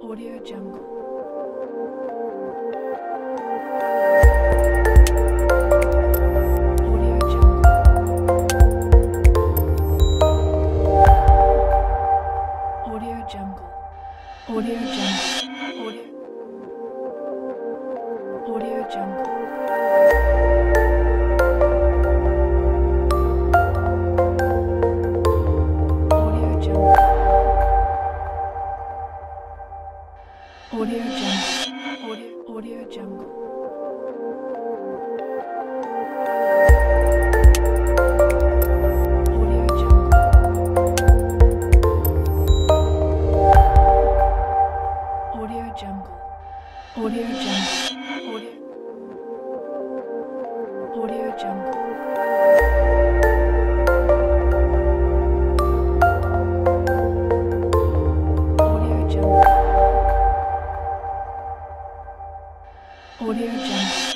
Audio Jungle. Audio Jungle. Audio Jungle. Audio Jungle. Audio Jungle. Audio Jungle. Audio Jungle. Audio Jungle. Audio Jungle. Audio Jungle. Audio Jungle. Audio Jungle.